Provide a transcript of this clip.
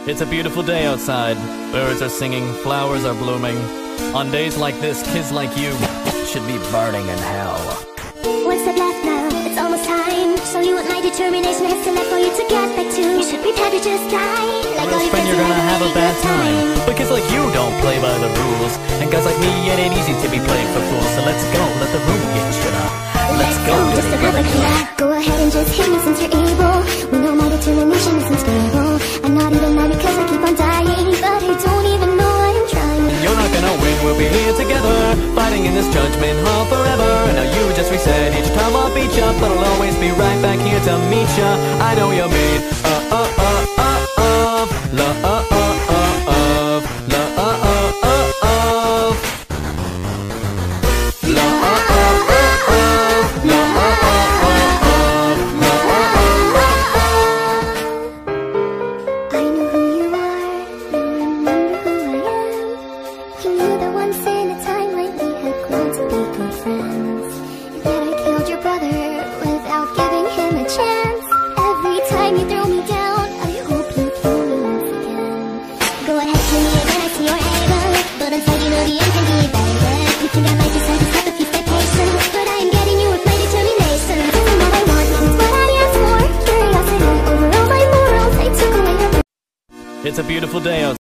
It's a beautiful day outside. Birds are singing, flowers are blooming. On days like this, kids like you should be burning in hell. One step left now, it's almost time. Show you what my determination has to left for you to get back to. You should prepare to just die. Like all your friends, you're gonna have a bad time. But kids like you don't play by the rules. And guys like me, it ain't easy to be playing for fools. So let's go, let the room get shut up. Let's go, just a public killer. Go ahead and just hit me since you're able. We know my determination isn't stable. I'm not even mad because I keep on dying, but I don't even know I'm trying. You're not gonna win, we'll be here together, fighting in this judgment hall forever. And now you just reset, each time I'll beat ya, but I'll always be right back here to meet ya. I know you're made of love. It's a beautiful day outside.